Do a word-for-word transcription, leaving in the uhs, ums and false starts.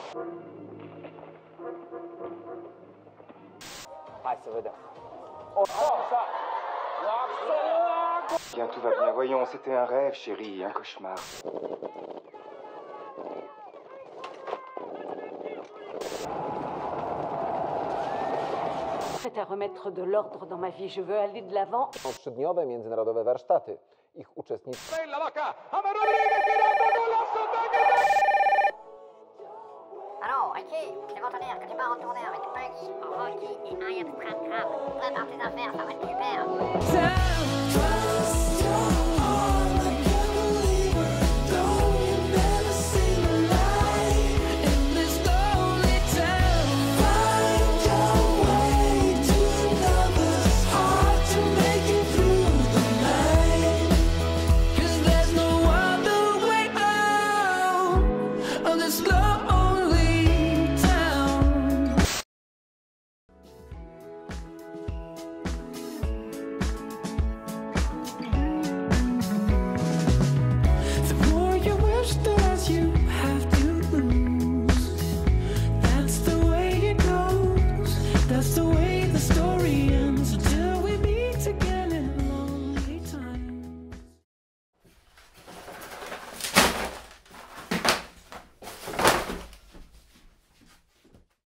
Hai să vedem. Așa. Bien, tout va bien. Voyons, c'était un rêve, chérie, un cauchemar. Prête à remettre de l'ordre dans ma vie. Je veux aller de l'avant. Są trzydniowe międzynarodowe warsztaty. Ich uczestnicy... Alors, Ricky, c'est votre dire que tu pars en tournée avec Peggy, Rocky et I Am Scram Crab. Prépare tes affaires, ça va être super.